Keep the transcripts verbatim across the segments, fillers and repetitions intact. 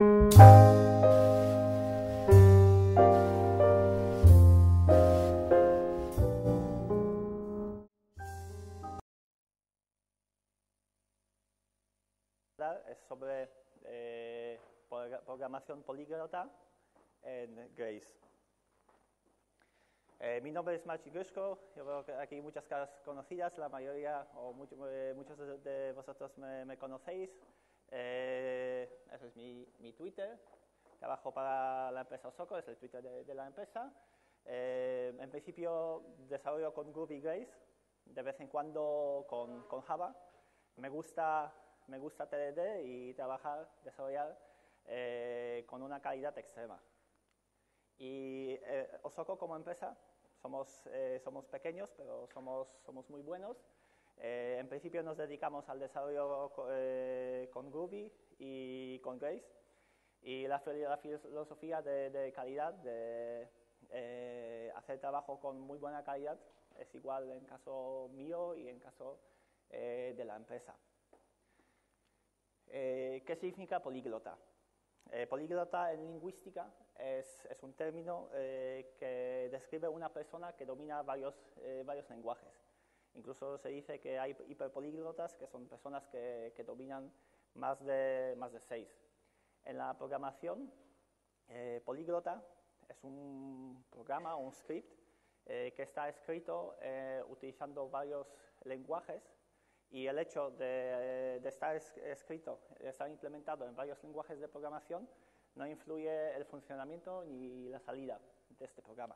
Es sobre eh, programación políglota en Grace. Eh, mi nombre es Marcin Gruszko, yo veo que aquí hay muchas caras conocidas, la mayoría o mucho, eh, muchos de vosotros me, me conocéis. Eh, ese es mi, mi Twitter, trabajo para la empresa Osoco, es el Twitter de, de la empresa. Eh, en principio desarrollo con Groovy Grace, de vez en cuando con, con Java. Me gusta, me gusta T D D y trabajar, desarrollar eh, con una calidad extrema. Y eh, Osoco como empresa somos, eh, somos pequeños, pero somos, somos muy buenos. Eh, en principio nos dedicamos al desarrollo eh, con Groovy y con Grace. Y la, la filosofía de, de calidad, de eh, hacer trabajo con muy buena calidad, es igual en caso mío y en caso eh, de la empresa. Eh, ¿Qué significa políglota? Eh, políglota en lingüística es, es un término eh, que describe una persona que domina varios, eh, varios lenguajes. Incluso se dice que hay hiperpolíglotas, que son personas que, que dominan más de, más de seis. En la programación, eh, políglota es un programa, un script, eh, que está escrito eh, utilizando varios lenguajes. Y el hecho de, de estar es, escrito, de estar implementado en varios lenguajes de programación, no influye el funcionamiento ni la salida de este programa.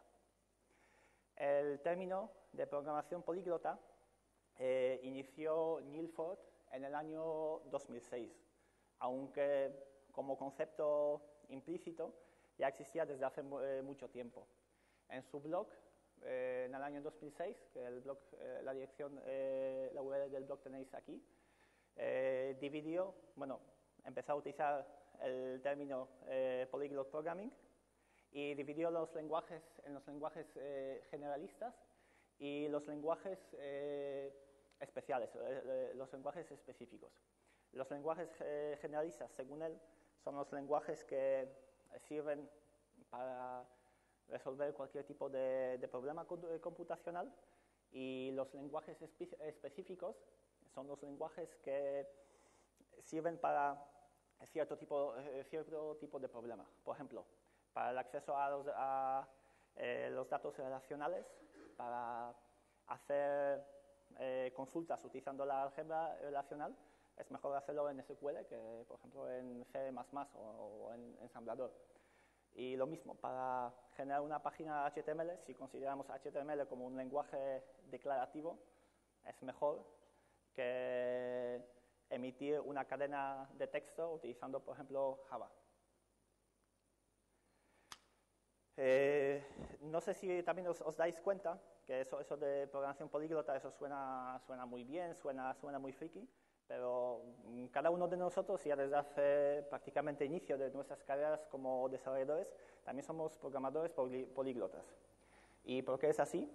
El término de programación políglota eh, inició Neil Ford en el año dos mil seis, aunque como concepto implícito ya existía desde hace eh, mucho tiempo. En su blog, Eh, en el año dos mil seis, que el blog, eh, la dirección, eh, la U R L del blog tenéis aquí, eh, dividió, bueno, empezó a utilizar el término eh, Polyglot Programming y dividió los lenguajes en los lenguajes eh, generalistas y los lenguajes eh, especiales, eh, los lenguajes específicos. Los lenguajes eh, generalistas, según él, son los lenguajes que sirven para resolver cualquier tipo de, de problema computacional, y los lenguajes espe específicos son los lenguajes que sirven para cierto tipo, cierto tipo de problema. Por ejemplo, para el acceso a los, a, eh, los datos relacionales, para hacer eh, consultas utilizando la álgebra relacional, es mejor hacerlo en S Q L que, por ejemplo, en C más más o, o en ensamblador. Y lo mismo, para generar una página H T M L, si consideramos H T M L como un lenguaje declarativo, es mejor que emitir una cadena de texto utilizando, por ejemplo, Java. Eh, no sé si también os, os dais cuenta que eso, eso de programación políglota, eso suena, suena muy bien, suena, suena muy friki, pero cada uno de nosotros, ya desde hace prácticamente inicio de nuestras carreras como desarrolladores, también somos programadores políglotas. ¿Y por qué es así?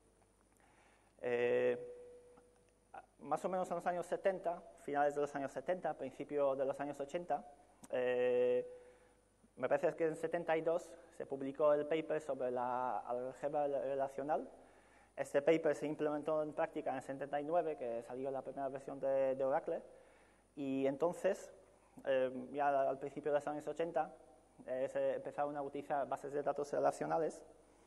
Eh, más o menos en los años setenta, finales de los años setenta, principio de los años ochenta, eh, me parece que en setenta y dos se publicó el paper sobre la álgebra relacional. Este paper se implementó en práctica en el setenta y nueve, que salió la primera versión de, de Oracle, y entonces, eh, ya al principio de los años ochenta, eh, se empezaron a utilizar bases de datos relacionales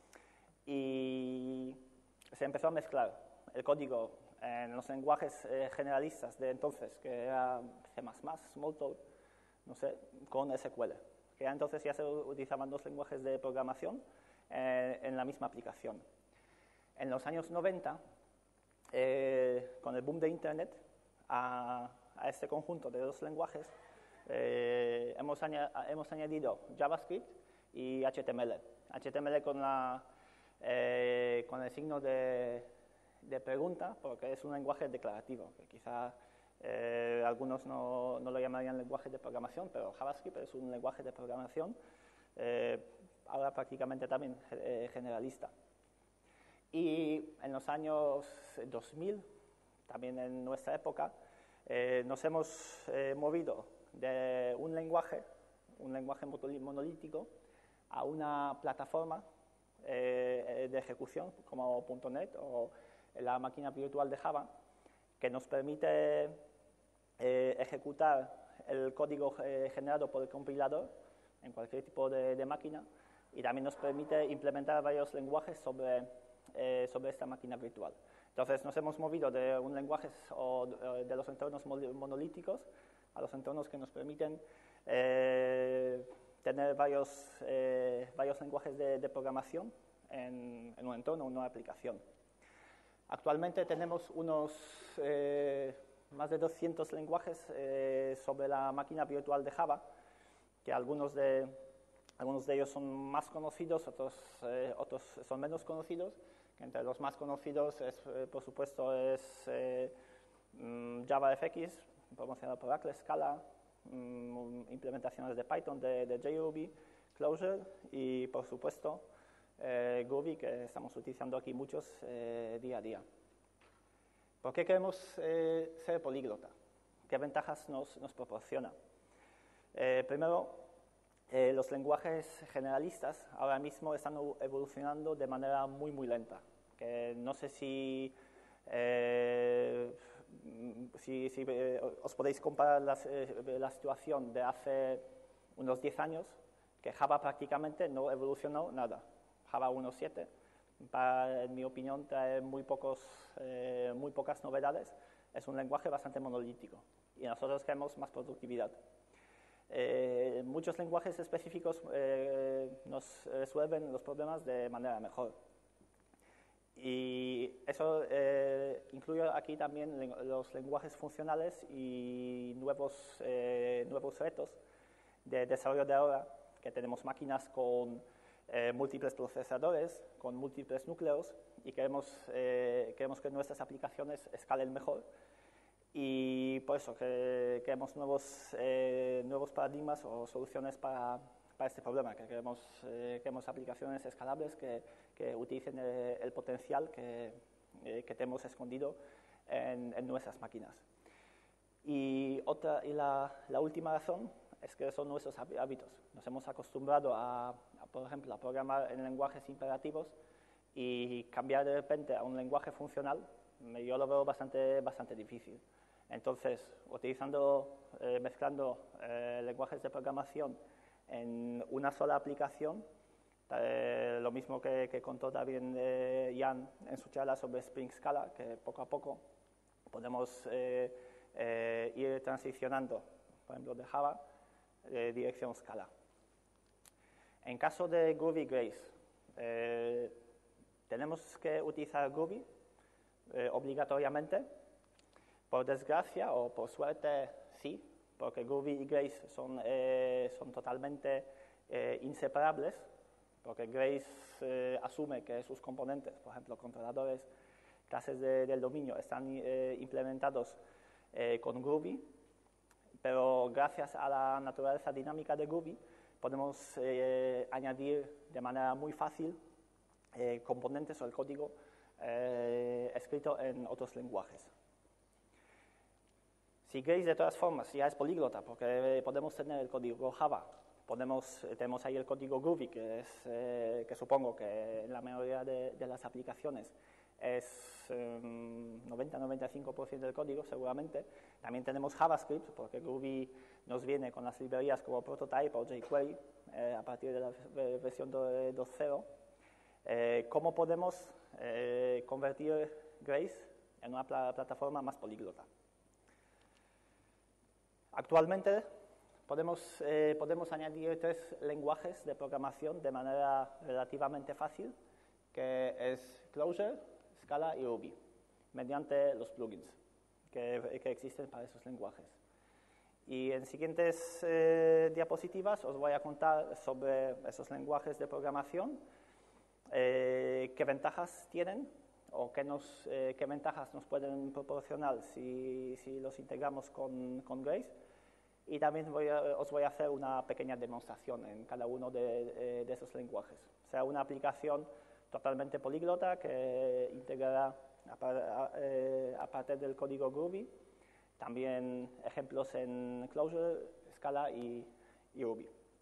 y se empezó a mezclar el código en los lenguajes eh, generalistas de entonces, que era C más más, Smalltalk, no sé, con S Q L. Que ya entonces ya se utilizaban dos lenguajes de programación eh, en la misma aplicación. En los años noventa, eh, con el boom de Internet, a, a este conjunto de dos lenguajes eh, hemos, aña hemos añadido JavaScript y H T M L. H T M L con, la, eh, con el signo de, de pregunta, porque es un lenguaje declarativo, que quizá eh, algunos no, no lo llamarían lenguaje de programación, pero JavaScript es un lenguaje de programación, eh, ahora prácticamente también eh, generalista. Y en los años dos mil, también en nuestra época, eh, nos hemos eh, movido de un lenguaje un lenguaje monolítico, a una plataforma eh, de ejecución como punto net o la máquina virtual de Java, que nos permite eh, ejecutar el código eh, generado por el compilador en cualquier tipo de, de máquina, y también nos permite implementar varios lenguajes sobre, eh, sobre esta máquina virtual. Entonces nos hemos movido de un lenguaje o de los entornos monolíticos a los entornos que nos permiten eh, tener varios, eh, varios lenguajes de, de programación en, en un entorno, en una aplicación. Actualmente tenemos unos eh, más de doscientos lenguajes eh, sobre la máquina virtual de Java, que algunos de, algunos de ellos son más conocidos, otros, eh, otros son menos conocidos. Entre los más conocidos, es, eh, por supuesto, es eh, JavaFX, promocionado por Oracle, Scala, um, implementaciones de Python, de, de JRuby, Clojure y, por supuesto, eh, Groovy, que estamos utilizando aquí muchos eh, día a día. ¿Por qué queremos eh, ser políglota? ¿Qué ventajas nos, nos proporciona? Eh, primero, eh, los lenguajes generalistas ahora mismo están evolucionando de manera muy, muy lenta. Que no sé si, eh, si, si eh, os podéis comparar las, eh, la situación de hace unos diez años, que Java prácticamente no evolucionó nada. Java uno punto siete, en mi opinión, trae muy, pocos, eh, muy pocas novedades. Es un lenguaje bastante monolítico y nosotros queremos más productividad. Eh, muchos lenguajes específicos eh, nos resuelven los problemas de manera mejor. Y eso eh, incluye aquí también len los lenguajes funcionales y nuevos, eh, nuevos retos de desarrollo de ahora, que tenemos máquinas con eh, múltiples procesadores, con múltiples núcleos, y queremos, eh, queremos que nuestras aplicaciones escalen mejor. Y por eso que queremos nuevos, eh, nuevos paradigmas o soluciones para, para este problema, que queremos, eh, queremos aplicaciones escalables que, que utilicen el, el potencial que, eh, que tenemos escondido en, en nuestras máquinas. Y, otra, y la, la última razón es que son nuestros hábitos. Nos hemos acostumbrado, a, a, por ejemplo, a programar en lenguajes imperativos, y cambiar de repente a un lenguaje funcional, yo lo veo bastante, bastante difícil. Entonces, utilizando, eh, mezclando eh, lenguajes de programación en una sola aplicación, eh, lo mismo que, que contó también eh, Jan en su charla sobre Spring Scala, que poco a poco podemos eh, eh, ir transicionando, por ejemplo, de Java, de dirección Scala. En caso de Groovy Grace, eh, tenemos que utilizar Groovy eh, obligatoriamente. Por desgracia o por suerte, sí, porque Groovy y Grace son, eh, son totalmente eh, inseparables, porque Grace eh, asume que sus componentes, por ejemplo, controladores, clases de, del dominio, están eh, implementados eh, con Groovy, pero gracias a la naturaleza dinámica de Groovy podemos eh, añadir de manera muy fácil eh, componentes o el código eh, escrito en otros lenguajes. Si Grace, de todas formas, ya es políglota, porque podemos tener el código Java, podemos, tenemos ahí el código Groovy, que, es, eh, que supongo que en la mayoría de, de las aplicaciones es eh, noventa a noventa y cinco por ciento del código, seguramente. También tenemos JavaScript, porque Groovy nos viene con las librerías como Prototype o jQuery eh, a partir de la versión dos punto cero. Eh, ¿Cómo podemos eh, convertir Grace en una pl plataforma más políglota? Actualmente podemos, eh, podemos añadir tres lenguajes de programación de manera relativamente fácil, que es Clojure, Scala y Ruby, mediante los plugins que, que existen para esos lenguajes. Y en siguientes eh, diapositivas os voy a contar sobre esos lenguajes de programación, eh, qué ventajas tienen o qué, nos, eh, qué ventajas nos pueden proporcionar si, si los integramos con, con Grace. Y también voy a, os voy a hacer una pequeña demostración en cada uno de, de esos lenguajes. O sea, una aplicación totalmente políglota que integrará a, a, eh, a partir del código Groovy, también ejemplos en Clojure, Scala y, y Ruby.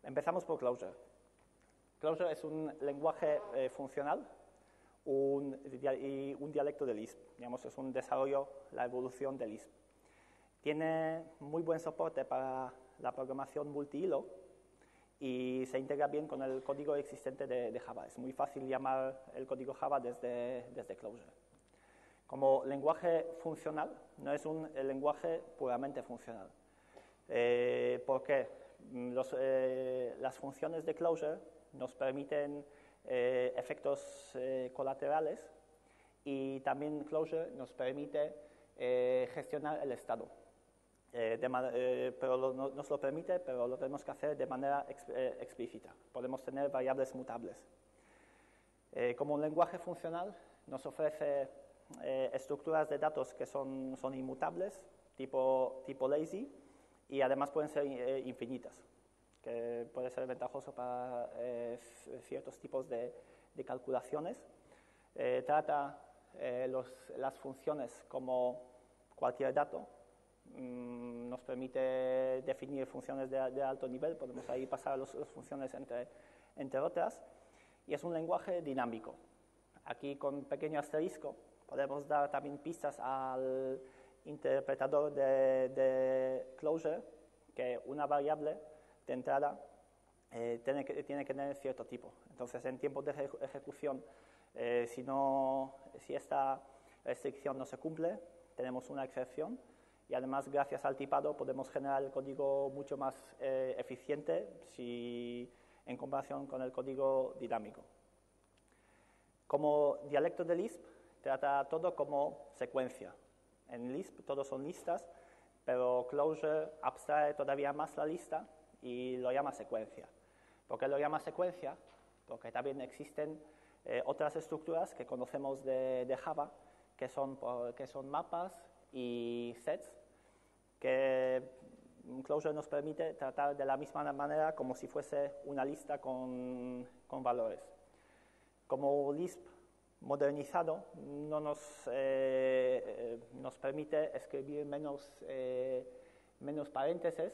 Empezamos por Clojure. Clojure es un lenguaje eh, funcional un, y un dialecto de Lisp. Digamos, es un desarrollo, la evolución de Lisp. Tiene muy buen soporte para la programación multihilo y se integra bien con el código existente de, de Java. Es muy fácil llamar el código Java desde, desde Clojure. Como lenguaje funcional, no es un lenguaje puramente funcional. Eh, ¿Por qué? Los, eh, las funciones de Clojure nos permiten eh, efectos eh, colaterales y también Clojure nos permite eh, gestionar el estado. Eh, de eh, pero lo, no, nos lo permite, pero lo tenemos que hacer de manera ex, eh, explícita. Podemos tener variables mutables. Eh, como un lenguaje funcional, nos ofrece eh, estructuras de datos que son, son inmutables, tipo, tipo lazy, y además pueden ser eh, infinitas, que puede ser ventajoso para eh, ciertos tipos de, de calculaciones. Eh, trata eh, los, las funciones como cualquier dato. Nos permite definir funciones de, de alto nivel, podemos ahí pasar las funciones entre, entre otras, y es un lenguaje dinámico. Aquí con pequeño asterisco podemos dar también pistas al interpretador de, de Clojure que una variable de entrada eh, tiene, que, tiene que tener cierto tipo. Entonces, en tiempos de ejecución, eh, si, no, si esta restricción no se cumple, tenemos una excepción. Y además, gracias al tipado, podemos generar el código mucho más eh, eficiente si, en comparación con el código dinámico. Como dialecto de Lisp, trata todo como secuencia. En Lisp todos son listas, pero Clojure abstrae todavía más la lista y lo llama secuencia. ¿Por qué lo llama secuencia? Porque también existen eh, otras estructuras que conocemos de, de Java, que son, que son mapas y sets, que Clojure nos permite tratar de la misma manera como si fuese una lista con, con valores. Como Lisp modernizado no nos, eh, nos permite escribir menos, eh, menos paréntesis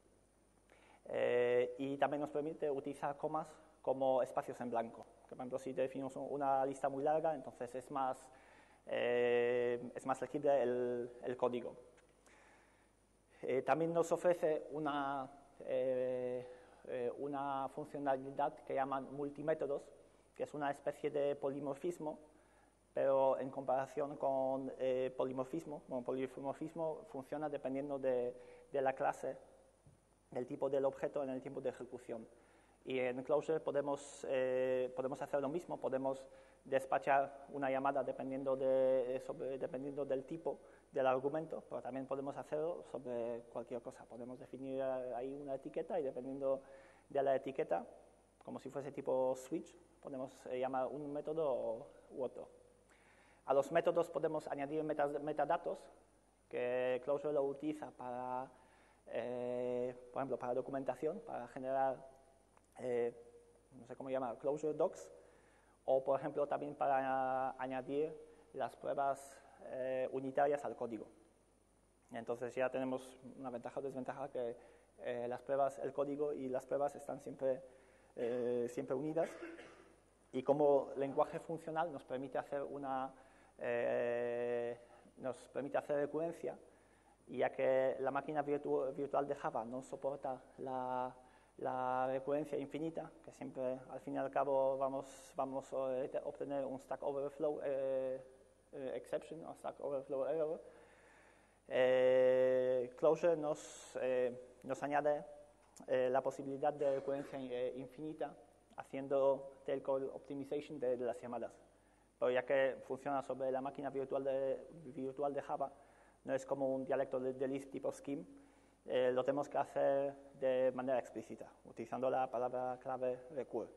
eh, y también nos permite utilizar comas como espacios en blanco. Por ejemplo, si definimos una lista muy larga, entonces es más, eh, es más legible el, el código. Eh, también nos ofrece una, eh, eh, una funcionalidad que llaman multimétodos, que es una especie de polimorfismo, pero en comparación con eh, polimorfismo, bueno, polimorfismo funciona dependiendo de, de la clase, del tipo del objeto en el tiempo de ejecución. Y en Clojure podemos, eh, podemos hacer lo mismo, podemos despachar una llamada dependiendo, de, sobre, dependiendo del tipo del argumento, pero también podemos hacerlo sobre cualquier cosa. Podemos definir ahí una etiqueta y dependiendo de la etiqueta, como si fuese tipo switch, podemos eh, llamar un método u otro. A los métodos podemos añadir metadatos, que Clojure lo utiliza para, eh, por ejemplo, para documentación, para generar, eh, no sé cómo llamar, Clojure docs, o por ejemplo también para añadir las pruebas eh, unitarias al código. Entonces ya tenemos una ventaja o desventaja que eh, las pruebas, el código y las pruebas están siempre, eh, siempre unidas, y como lenguaje funcional nos permite hacer una eh, nos permite hacer recurrencia, ya que la máquina virtu virtual de Java no soporta la, la recurrencia infinita, que siempre al fin y al cabo vamos, vamos a obtener un Stack Overflow eh, eh, exception o Stack Overflow error. Eh, Clojure nos, eh, nos añade eh, la posibilidad de recurrencia eh, infinita, haciendo tail call optimization de, de las llamadas. Pero ya que funciona sobre la máquina virtual de, virtual de Java, no es como un dialecto de, de Lisp tipo scheme, eh, lo tenemos que hacer de manera explícita, utilizando la palabra clave recur.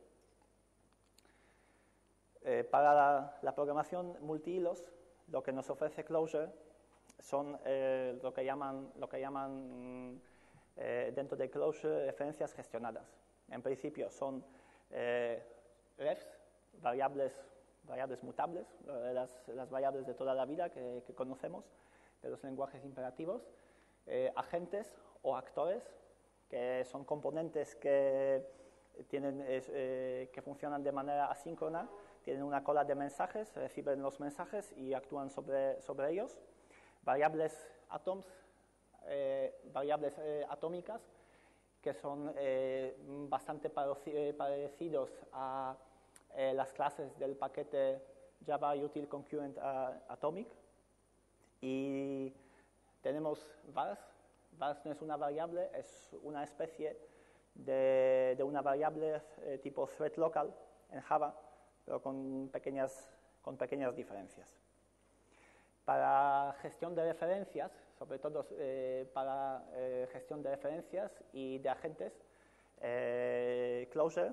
Eh, para la, la programación multihilos, lo que nos ofrece Clojure son eh, lo que llaman, lo que llaman eh, dentro de Clojure referencias gestionadas. En principio son eh, refs, variables, variables mutables, las, las variables de toda la vida que, que conocemos de los lenguajes imperativos, eh, agentes o actores que son componentes que, tienen, eh, que funcionan de manera asíncrona, tienen una cola de mensajes, reciben los mensajes y actúan sobre, sobre ellos. Variables atoms, eh, variables eh, atómicas, que son eh, bastante parecidos a eh, las clases del paquete Java Util Concurrent Atomic. Y tenemos vars. Vars no es una variable, es una especie de, de una variable eh, tipo thread local en Java, pero con pequeñas, con pequeñas diferencias. Para gestión de referencias, sobre todo eh, para eh, gestión de referencias y de agentes, eh, Clojure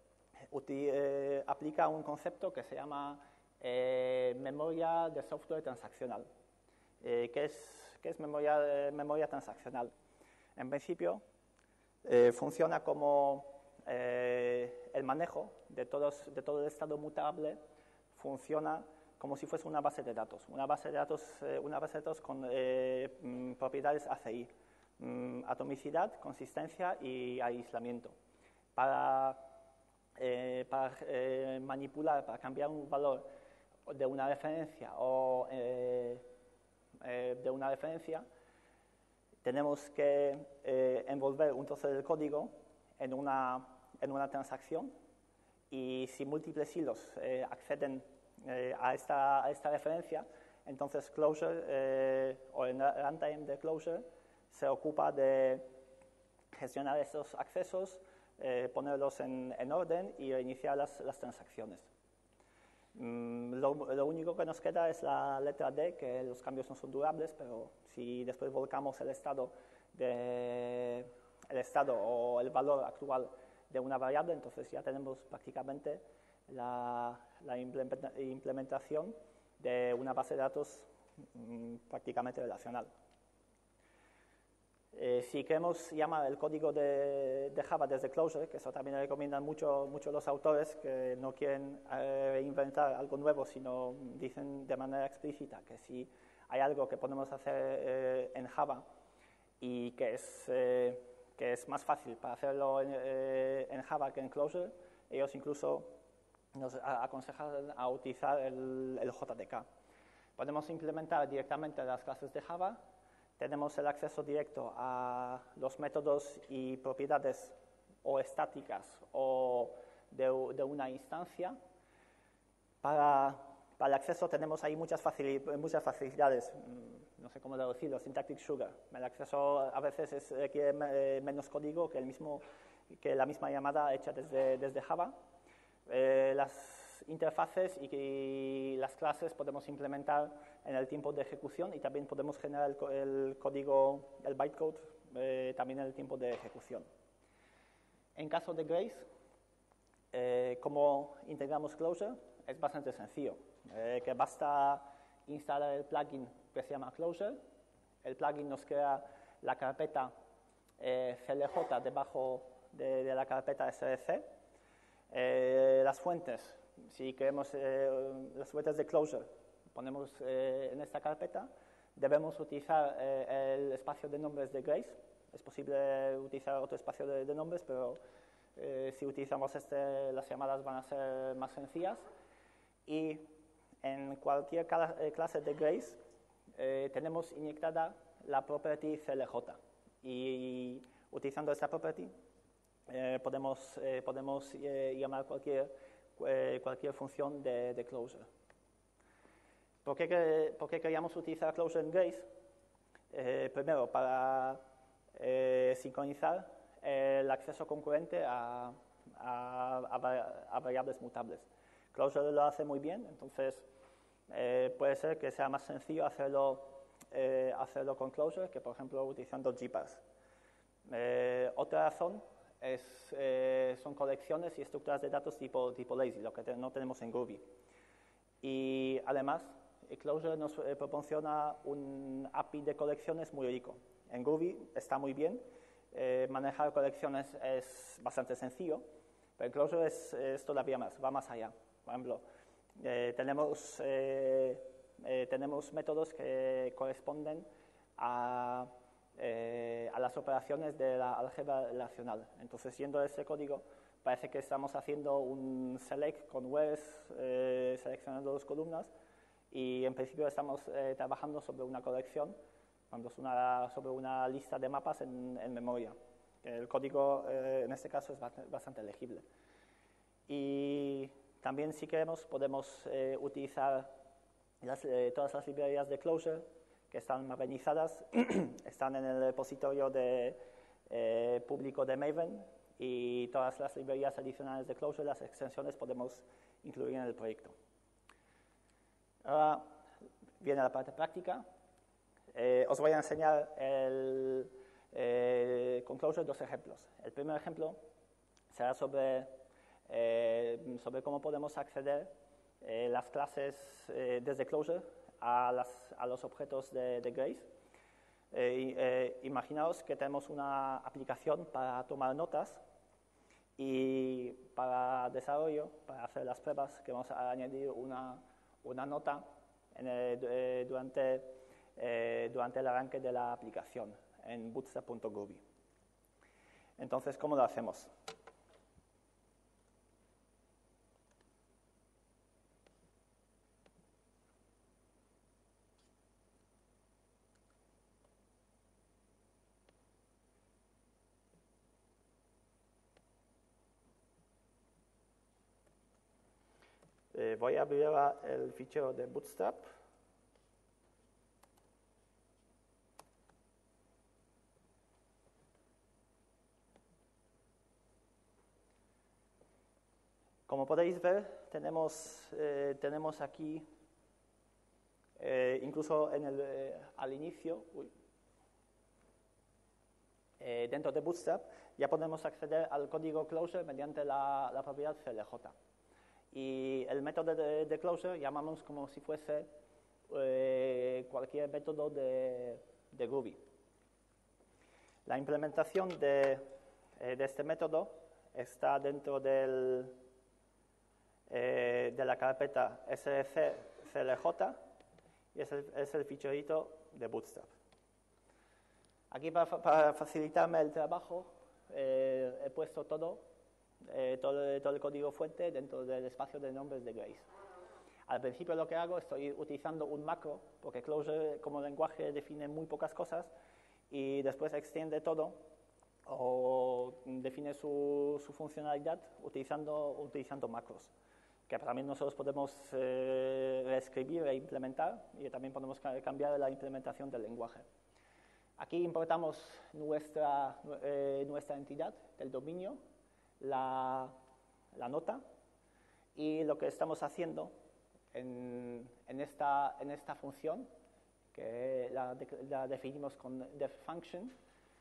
eh, aplica un concepto que se llama eh, memoria de software transaccional. Eh, ¿qué, es, ¿Qué es memoria, eh, memoria transaccional? En principio, eh, funciona como eh, el manejo de, todos, de todo el estado mutable, funciona como si fuese una base de datos, una base de datos, eh, una base de datos con eh, mm, propiedades A C I, mm, atomicidad, consistencia y aislamiento. Para, eh, para eh, manipular, para cambiar un valor de una referencia o eh, eh, de una referencia, tenemos que eh, envolver un trozo del código en una, en una transacción, y si múltiples hilos eh, acceden Eh, a, esta, a esta referencia, entonces Clojure eh, o el runtime de Clojure se ocupa de gestionar estos accesos, eh, ponerlos en, en orden y reiniciar las, las transacciones. Mm, lo, lo único que nos queda es la letra D, que los cambios no son durables, pero si después volcamos el estado, de, el estado o el valor actual de una variable, entonces ya tenemos prácticamente La, la implementación de una base de datos mmm, prácticamente relacional. Eh, si queremos llamar el código de, de Java desde Clojure, que eso también recomiendan mucho, mucho los autores, que no quieren eh, inventar algo nuevo, sino dicen de manera explícita que si hay algo que podemos hacer eh, en Java y que es, eh, que es más fácil para hacerlo en, eh, en Java que en Clojure, ellos incluso nos aconsejan a utilizar el, el J D K. Podemos implementar directamente las clases de Java, tenemos el acceso directo a los métodos y propiedades o estáticas o de, de una instancia. Para, para el acceso tenemos ahí muchas, facil, muchas facilidades, no sé cómo decirlo, syntactic sugar. El acceso a veces es, requiere menos código que, el mismo, que la misma llamada hecha desde, desde Java. Eh, las interfaces y, y las clases podemos implementar en el tiempo de ejecución, y también podemos generar el, el código, el bytecode, eh, también en el tiempo de ejecución. En caso de Grace, eh, ¿cómo integramos Clojure? Es bastante sencillo, eh, que basta instalar el plugin que se llama Clojure. El plugin nos crea la carpeta eh, C L J debajo de, de la carpeta S R C. Eh, las fuentes, si queremos eh, las fuentes de Clojure, ponemos eh, en esta carpeta. Debemos utilizar eh, el espacio de nombres de Grace. Es posible utilizar otro espacio de, de nombres, pero eh, si utilizamos este, las llamadas van a ser más sencillas. Y en cualquier clase de Grace eh, tenemos inyectada la property C L J. Y utilizando esta property Eh, podemos, eh, podemos eh, llamar cualquier, eh, cualquier función de, de Clojure. ¿Por qué, ¿Por qué queríamos utilizar Clojure en Grace? Eh, primero, para eh, sincronizar el acceso concurrente a, a, a, a variables mutables. Clojure lo hace muy bien, entonces eh, puede ser que sea más sencillo hacerlo, eh, hacerlo con Clojure que, por ejemplo, utilizando Gparse. Eh, otra razón Es, eh, son colecciones y estructuras de datos tipo, tipo lazy, lo que te, no tenemos en Groovy. Y además, Clojure nos eh, proporciona un A P I de colecciones muy rico. En Groovy está muy bien, eh, manejar colecciones es bastante sencillo, pero en Clojure es, es todavía más, va más allá. Por ejemplo, eh, tenemos, eh, eh, tenemos métodos que corresponden a eh, a las operaciones de la álgebra relacional. Entonces, siendo ese código, parece que estamos haciendo un select con wheres, eh, seleccionando dos columnas, y en principio estamos eh, trabajando sobre una colección, cuando es una, sobre una lista de mapas en, en memoria. El código, eh, en este caso, es bastante legible. Y también, si queremos, podemos eh, utilizar las, eh, todas las librerías de Clojure que están mavenizadas, están en el repositorio de, eh, público de Maven, y todas las librerías adicionales de Clojure, las extensiones, podemos incluir en el proyecto. Ahora viene la parte práctica. Eh, os voy a enseñar el, eh, con Clojure dos ejemplos. El primer ejemplo será sobre, eh, sobre cómo podemos acceder eh, las clases eh, desde Clojure a, las, a los objetos de, de Grace. Eh, eh, imaginaos que tenemos una aplicación para tomar notas, y para desarrollo, para hacer las pruebas, que vamos a añadir una, una nota en el, eh, durante, eh, durante el arranque de la aplicación en bootstrap punto groovy. Entonces, ¿cómo lo hacemos? Eh, voy a abrir el fichero de Bootstrap. Como podéis ver, tenemos, eh, tenemos aquí, eh, incluso en el, eh, al inicio, uy, eh, dentro de Bootstrap, ya podemos acceder al código Clojure mediante la, la propiedad C L J. Y el método de, de Clojure llamamos como si fuese eh, cualquier método de, de Groovy. La implementación de, eh, de este método está dentro del, eh, de la carpeta src C L J, y es el, es el ficherito de Bootstrap. Aquí, para, para facilitarme el trabajo, eh, he puesto todo, eh, todo, todo el código fuente dentro del espacio de nombres de Grace. Al principio lo que hago, estoy utilizando un macro, porque Clojure como lenguaje define muy pocas cosas, y después extiende todo o define su, su funcionalidad utilizando, utilizando macros, que también nosotros podemos eh, reescribir e implementar, y también podemos cambiar la implementación del lenguaje. Aquí importamos nuestra, eh, nuestra entidad del dominio, la, la nota, y lo que estamos haciendo en, en, esta, en esta función, que la, la definimos con defFunction,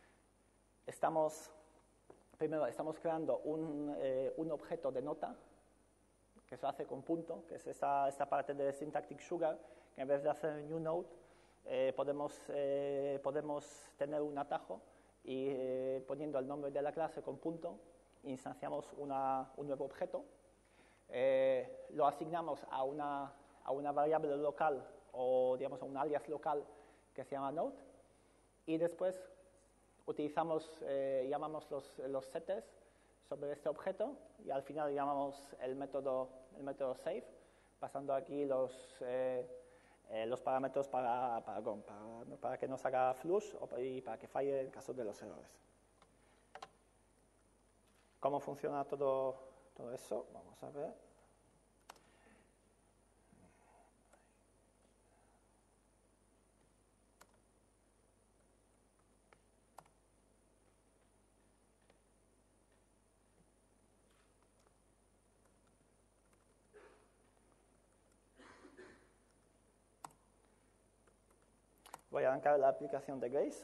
estamos, primero estamos creando un, eh, un objeto de nota, que se hace con punto, que es esta, esta parte de Syntactic Sugar, que en vez de hacer new node, eh, podemos, eh, podemos tener un atajo, y eh, poniendo el nombre de la clase con punto, instanciamos una, un nuevo objeto, eh, lo asignamos a una, a una variable local, o digamos a un alias local que se llama node, y después utilizamos, eh, llamamos los, los setters sobre este objeto, y al final llamamos el método, el método save, pasando aquí los, eh, eh, los parámetros para, para, para, para que nos haga flush y para que falle en caso de los errores. ¿Cómo funciona todo, todo eso? Vamos a ver. Voy a arrancar la aplicación de Grace.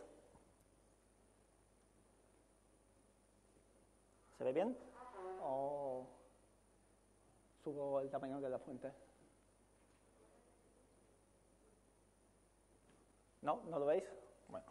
¿Se ve bien? ¿O subo el tamaño de la fuente? ¿No? ¿No lo veis? Bueno.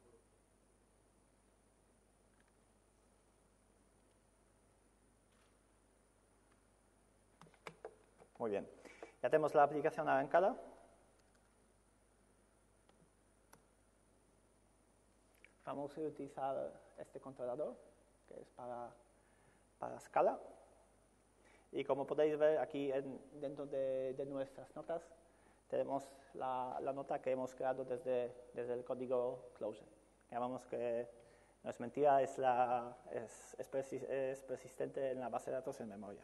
Muy bien. Ya tenemos la aplicación arrancada. vamos a utilizar este controlador, que es para, para Scala. Y como podéis ver aquí en, dentro de, de nuestras notas, tenemos la, la nota que hemos creado desde, desde el código Clojure. Llamamos que no es mentira, es, la, es, es, persis, es persistente en la base de datos en memoria.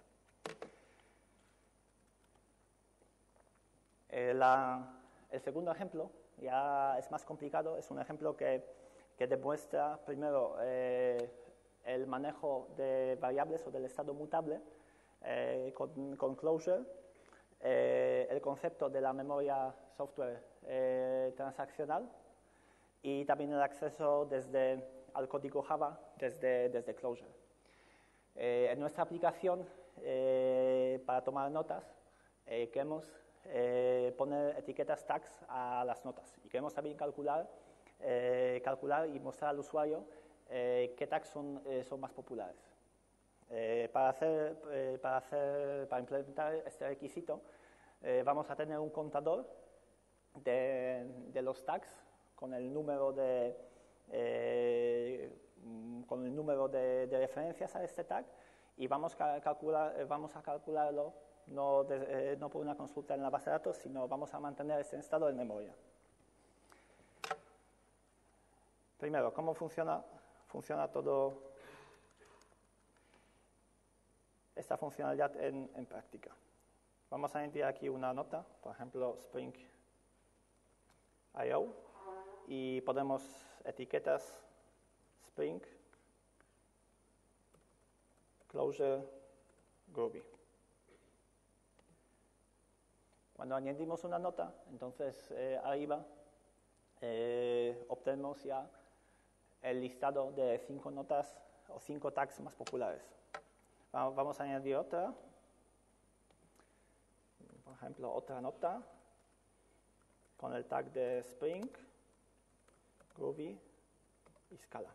Eh, la, el segundo ejemplo ya es más complicado, es un ejemplo que, que demuestra primero eh, el manejo de variables o del estado mutable eh, con, con Clojure, eh, el concepto de la memoria software eh, transaccional y también el acceso desde, al código Java desde, desde Clojure. Eh, en nuestra aplicación, eh, para tomar notas, eh, queremos eh, poner etiquetas tags a las notas y queremos también calcular, eh, calcular y mostrar al usuario eh, qué tags son, eh, son más populares. Eh, para, hacer, eh, para, hacer, para implementar este requisito, eh, vamos a tener un contador de, de los tags con el número de, eh, con el número de, de referencias a este tag y vamos a, calcular, vamos a calcularlo no, de, eh, no por una consulta en la base de datos, sino vamos a mantener este estado en memoria. Primero, ¿cómo funciona, funciona todo esta funcionalidad en, en práctica? Vamos a añadir aquí una nota, por ejemplo, Spring I O, y podemos etiquetas Spring, Clojure, Groovy. Cuando añadimos una nota, entonces eh, arriba eh, obtenemos ya el listado de cinco notas o cinco tags más populares. Vamos a añadir otra, por ejemplo, otra nota con el tag de Spring, Groovy y Scala.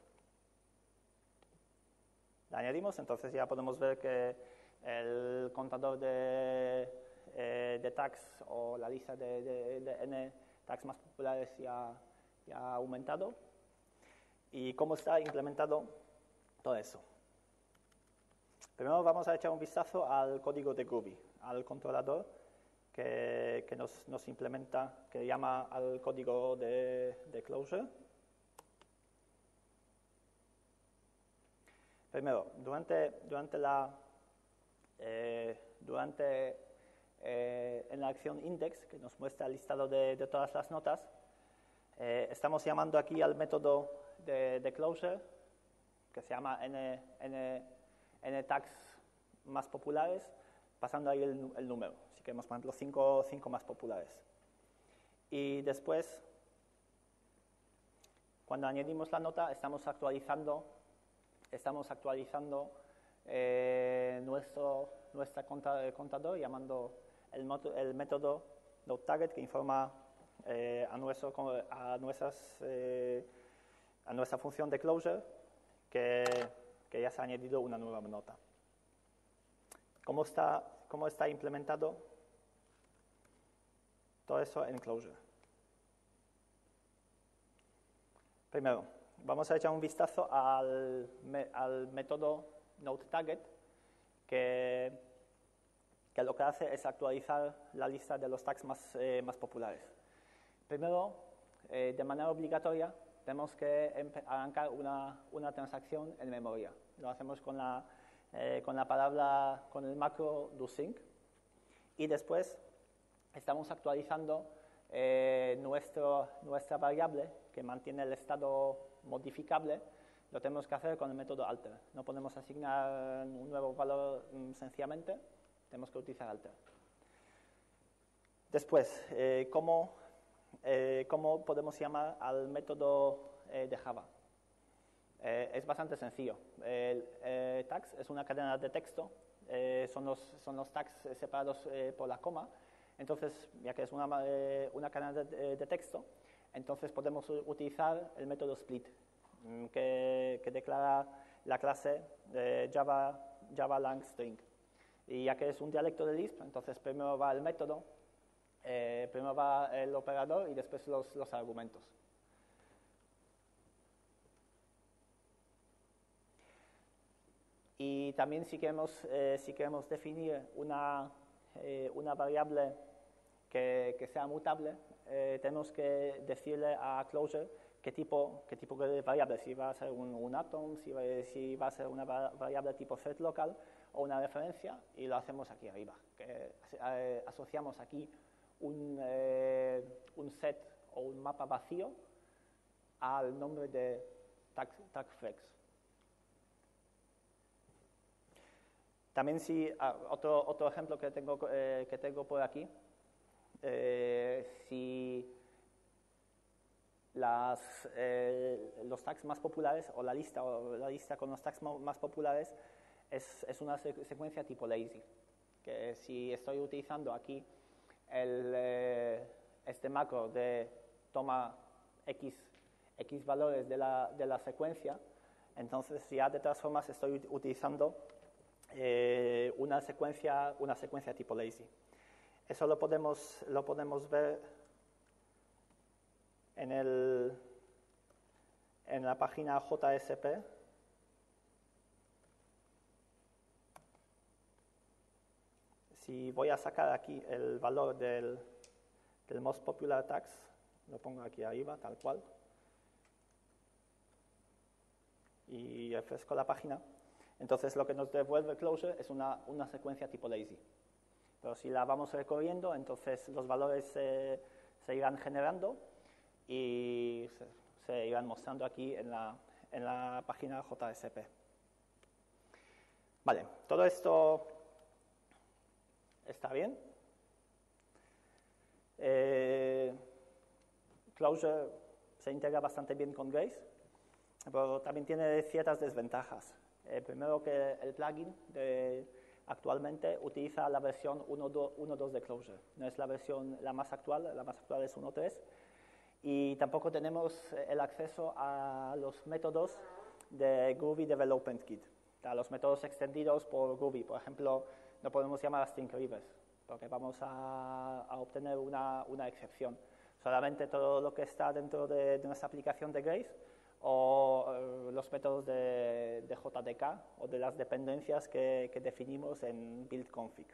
La añadimos, entonces ya podemos ver que el contador de, eh, de tags o la lista de, de, de n tags más populares ya, ya ha aumentado. ¿Y cómo está implementado todo eso? Primero vamos a echar un vistazo al código de Groovy, al controlador que, que nos, nos implementa, que llama al código de, de Clojure. Primero, durante, durante la eh, durante eh, en la acción index, que nos muestra el listado de, de todas las notas, eh, estamos llamando aquí al método de, de Clojure, que se llama n, n, n tags más populares, pasando ahí el, el número. Si queremos, por ejemplo, cinco, cinco más populares. Y después, cuando añadimos la nota, estamos actualizando Estamos actualizando eh, nuestro nuestra contador llamando el, el método noteTarget que informa eh, a, nuestro, a, nuestras, eh, a nuestra función de Clojure que, que ya se ha añadido una nueva nota. ¿Cómo está, cómo está implementado todo eso en Clojure? Primero, vamos a echar un vistazo al, al método noteTarget, que, que lo que hace es actualizar la lista de los tags más, eh, más populares. Primero, eh, de manera obligatoria, tenemos que arrancar una, una transacción en memoria. Lo hacemos con la, eh, con la palabra, con el macro doSync. Y después estamos actualizando eh, nuestro, nuestra variable que mantiene el estado modificable, lo tenemos que hacer con el método alter. No podemos asignar un nuevo valor mm, sencillamente, tenemos que utilizar alter. Después, eh, ¿cómo, eh, ¿cómo podemos llamar al método eh, de Java? Eh, es bastante sencillo. El eh, tags es una cadena de texto, eh, son, los, son los tags separados eh, por la coma. Entonces, ya que es una, eh, una cadena de, de texto, entonces podemos utilizar el método split, que, que declara la clase de Java, Java lang string. Y ya que es un dialecto de Lisp, entonces primero va el método, eh, primero va el operador y después los, los argumentos. Y también si queremos, eh, si queremos definir una, eh, una variable que, que sea mutable, eh, tenemos que decirle a Clojure qué tipo, qué tipo de variable, si va a ser un, un atom, si va, si va a ser una variable tipo set local o una referencia, y lo hacemos aquí arriba. Que, eh, asociamos aquí un, eh, un set o un mapa vacío al nombre de tag, tag flex. También si, ah, otro, otro ejemplo que tengo, eh, que tengo por aquí, eh, si las, eh, los tags más populares o la lista, o la lista con los tags más populares es, es una secuencia tipo lazy, que si estoy utilizando aquí el, eh, este macro de toma X, X valores de la, de la secuencia, entonces ya de todas formas estoy utilizando eh, una, secuencia, una secuencia tipo lazy. Eso lo podemos, lo podemos ver en, el, en la página J S P. Si voy a sacar aquí el valor del, del most popular tags, lo pongo aquí arriba, tal cual, y refresco la página, entonces lo que nos devuelve Clojure es una, una secuencia tipo lazy. Pero si la vamos recorriendo, entonces los valores eh, se irán generando y se, se irán mostrando aquí en la, en la página J S P. Vale, todo esto está bien. Eh, Clojure se integra bastante bien con Grace, pero también tiene ciertas desventajas. Eh, primero que el plugin de, actualmente utiliza la versión uno punto dos de Clojure. No es la versión la más actual, la más actual es uno punto tres. Y tampoco tenemos el acceso a los métodos de Groovy Development Kit, a los métodos extendidos por Groovy. Por ejemplo, no podemos llamar a string reverse, porque vamos a, a obtener una, una excepción. Solamente todo lo que está dentro de, de nuestra aplicación de Grace o uh, los métodos de, de J D K o de las dependencias que, que definimos en build config.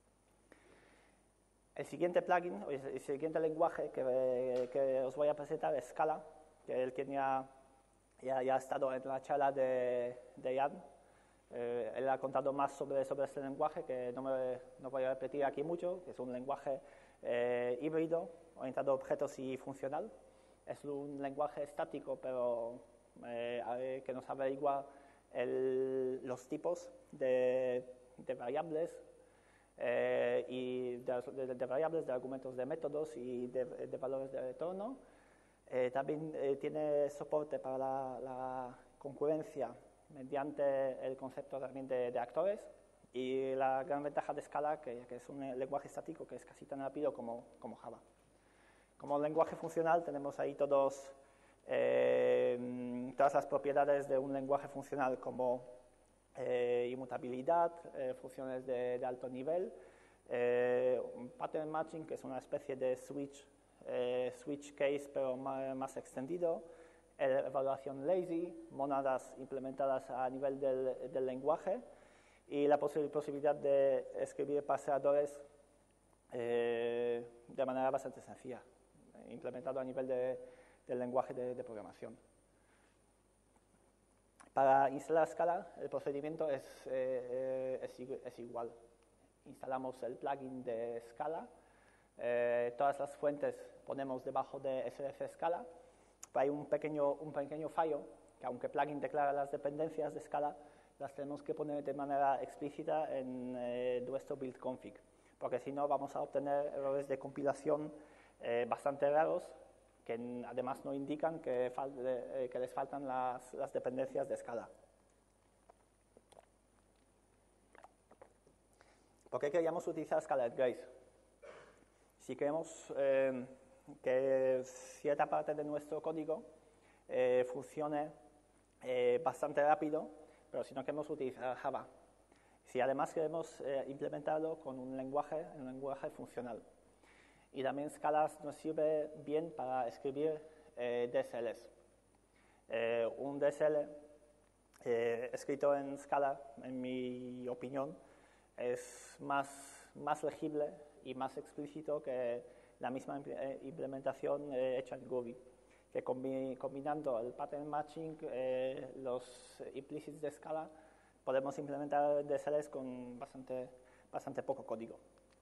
El siguiente plugin, o el siguiente lenguaje que, que os voy a presentar es Scala, que él ya, ya, ya ha estado en la charla de, de Jan. Eh, él ha contado más sobre, sobre este lenguaje, que no, me, no voy a repetir aquí mucho, que es un lenguaje eh, híbrido, orientado a objetos y funcional. Es un lenguaje estático, pero eh, que nos averigua el, los tipos de, de variables eh, y de, de, de variables, de argumentos de métodos y de, de valores de retorno. Eh, también eh, tiene soporte para la, la concurrencia mediante el concepto también de, de actores, y la gran ventaja de Scala, que, que es un lenguaje estático que es casi tan rápido como, como Java. Como lenguaje funcional tenemos ahí todos, eh, todas las propiedades de un lenguaje funcional, como eh, inmutabilidad, eh, funciones de, de alto nivel, eh, un pattern matching, que es una especie de switch, eh, switch case pero más, más extendido, eh, evaluación lazy, mónadas implementadas a nivel del, del lenguaje, y la posi posibilidad de escribir parseadores eh, de manera bastante sencilla, implementado a nivel de, del lenguaje de, de programación. Para instalar Scala, el procedimiento es, eh, es, es igual. Instalamos el plugin de Scala, eh, todas las fuentes ponemos debajo de S D C Scala. Hay un pequeño, un pequeño fallo, que aunque el plugin declara las dependencias de Scala, las tenemos que poner de manera explícita en eh, nuestro build config, porque si no vamos a obtener errores de compilación eh, bastante raros, que además no indican que, fal eh, que les faltan las, las dependencias de Scala. ¿Por qué queríamos utilizar Scala at Grace? Si queremos eh, que cierta parte de nuestro código eh, funcione eh, bastante rápido, pero si no queremos utilizar Java. Si además queremos eh, implementarlo con un lenguaje, un lenguaje funcional. Y también Scala nos sirve bien para escribir eh, D S Ls. Eh, un D S L eh, escrito en Scala, en mi opinión, es más, más legible y más explícito que la misma implementación eh, hecha en Groovy, que combi combinando el pattern matching, eh, los implicits de Scala, podemos implementar D S Ls con bastante, bastante poco código.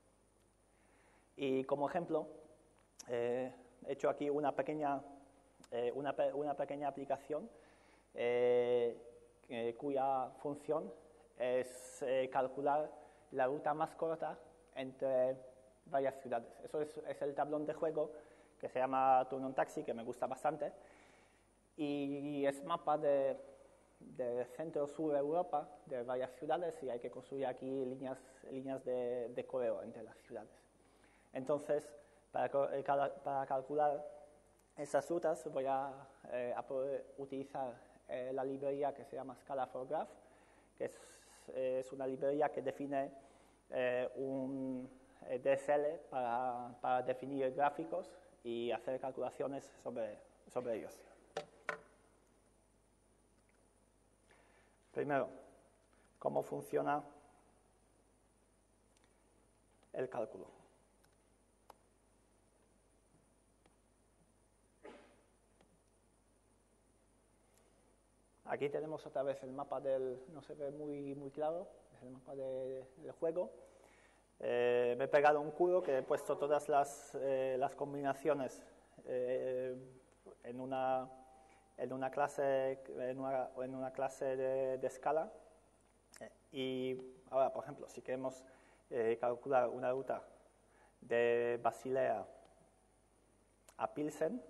Y como ejemplo, eh, he hecho aquí una pequeña, eh, una, una pequeña aplicación eh, eh, cuya función es eh, calcular la ruta más corta entre varias ciudades. Eso es, es el tablón de juego que se llama Turn on Taxi, que me gusta bastante, y es mapa de, de centro-sur de Europa, de varias ciudades, y hay que construir aquí líneas, líneas de, de correo entre las ciudades. Entonces, para, para calcular esas rutas voy a, eh, a poder utilizar eh, la librería que se llama Scala for Graph, que es, eh, es una librería que define eh, un D S L para, para definir gráficos y hacer calculaciones sobre, sobre ellos. Primero, ¿cómo funciona el cálculo? Aquí tenemos otra vez el mapa del, no se ve muy, muy claro, es el mapa de, del juego. Eh, me he pegado un cubo que he puesto todas las, eh, las combinaciones eh, en, una, en una clase, en una, en una clase de, de escala. Y ahora, por ejemplo, si queremos eh, calcular una ruta de Basilea a Pilsen,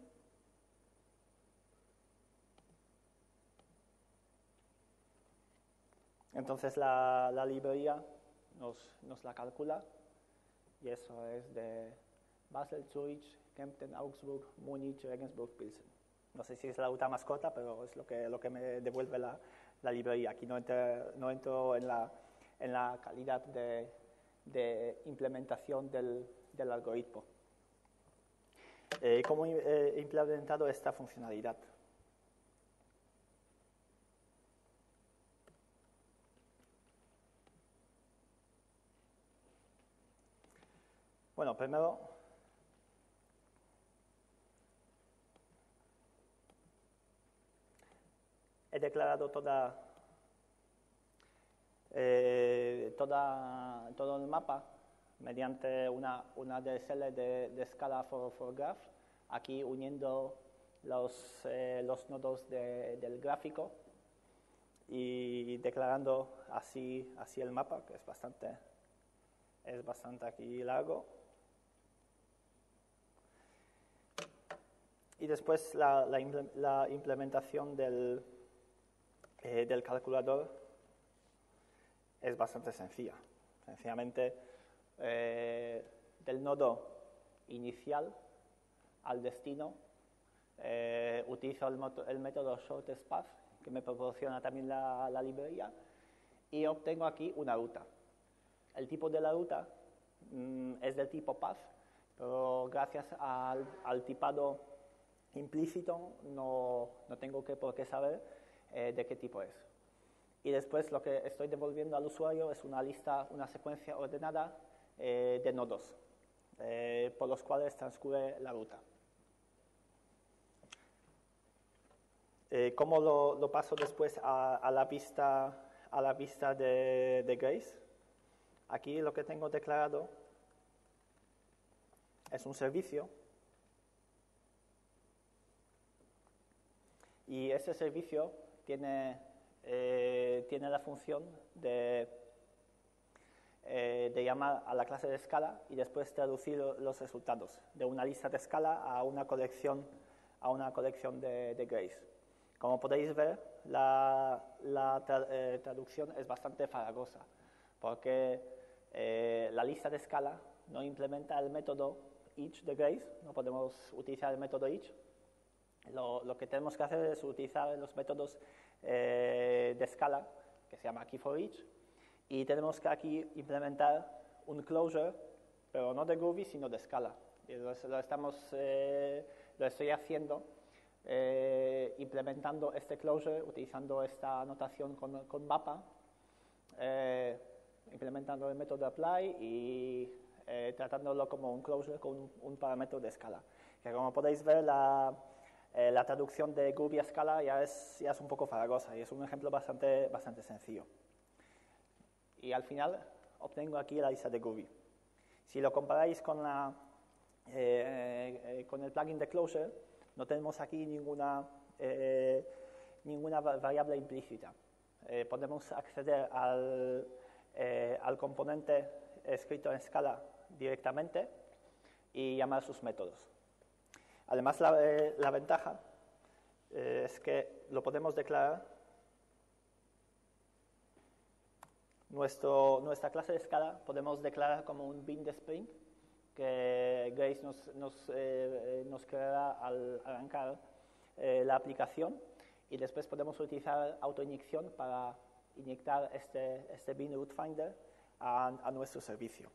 entonces la, la librería nos, nos la calcula, y eso es de Basel, Zurich, Kempten, Augsburg, Múnich, Regensburg, Pilsen. No sé si es la ruta más corta, pero es lo que, lo que me devuelve la, la librería. Aquí no entro, no entro en, la, en la calidad de, de implementación del, del algoritmo. Eh, ¿Cómo he implementado esta funcionalidad? Bueno, primero, he declarado toda, eh, toda, todo el mapa mediante una, una D S L de, de Scala for, for Graph, aquí uniendo los, eh, los nodos de, del gráfico y declarando así, así el mapa, que es bastante, es bastante aquí largo. Y después la, la, la implementación del, eh, del calculador es bastante sencilla. Sencillamente, eh, del nodo inicial al destino, eh, utilizo el, el método shortest path, que me proporciona también la, la librería, y obtengo aquí una ruta. El tipo de la ruta mm, es del tipo path, pero gracias al, al tipado implícito no, no tengo que, por qué saber eh, de qué tipo es. Y después lo que estoy devolviendo al usuario es una lista, una secuencia ordenada eh, de nodos eh, por los cuales transcurre la ruta. Eh, ¿Cómo lo, lo paso después a, a la vista, a la vista de, de Grace? Aquí lo que tengo declarado es un servicio, y ese servicio tiene, eh, tiene la función de, eh, de llamar a la clase de escala y después traducir los resultados de una lista de escala a una colección, a una colección de, de Grace. Como podéis ver, la, la tra, eh, traducción es bastante farragosa, porque eh, la lista de escala no implementa el método each de Grace, no podemos utilizar el método each. Lo, lo que tenemos que hacer es utilizar los métodos eh, de escala, que se llama keyForEach, y tenemos que aquí implementar un closure, pero no de Groovy, sino de Scala. Y lo, lo, estamos, eh, lo estoy haciendo eh, implementando este closure, utilizando esta notación con, con mapa, eh, implementando el método apply y eh, tratándolo como un closure con un, un parámetro de escala. Que como podéis ver, la, eh, la traducción de Groovy a escala ya es, ya es un poco farragosa y es un ejemplo bastante, bastante sencillo. Y al final obtengo aquí la lista de Groovy. Si lo comparáis con, la, eh, eh, con el plugin de Closure, no tenemos aquí ninguna, eh, ninguna variable implícita. Eh, podemos acceder al, eh, al componente escrito en escala directamente y llamar sus métodos. Además, la, eh, la ventaja eh, es que lo podemos declarar. Nuestro, nuestra clase de escala podemos declarar como un bin de Spring que Grace nos, nos, eh, nos creará al arrancar eh, la aplicación y después podemos utilizar autoinyección para inyectar este, este bin root finder a, a nuestro servicio.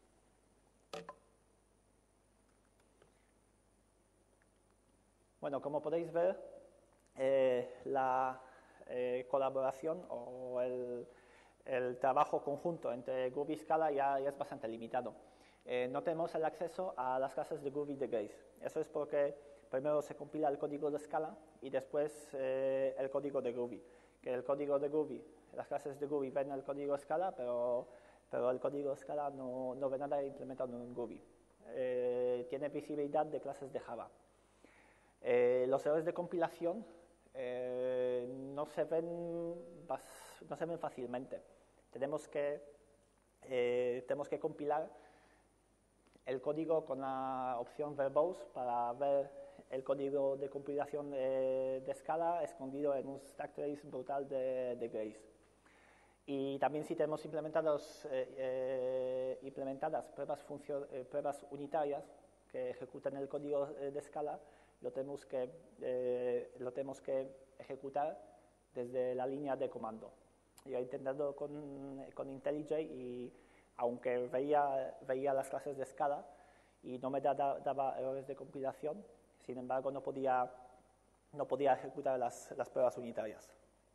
Bueno, como podéis ver, eh, la eh, colaboración o el El trabajo conjunto entre Groovy y Scala ya, ya es bastante limitado. Eh, no tenemos el acceso a las clases de Groovy de Grace. Eso es porque primero se compila el código de Scala y después eh, el código de Groovy. Que el código de Groovy, las clases de Groovy ven el código Scala, pero, pero el código Scala no, no ve nada implementado en Groovy. Eh, tiene visibilidad de clases de Java. Eh, los errores de compilación eh, no se ven no se ven fácilmente. Tenemos que, eh, tenemos que compilar el código con la opción verbose para ver el código de compilación de, de Scala escondido en un stack trace brutal de, de Grace. Y también si tenemos implementados, eh, eh, implementadas pruebas, eh, pruebas unitarias que ejecutan el código de Scala, lo tenemos que, eh, lo tenemos que ejecutar desde la línea de comando. Yo he intentado con, con IntelliJ y aunque veía, veía las clases de Scala y no me da, daba errores de compilación, sin embargo no podía, no podía ejecutar las, las pruebas unitarias.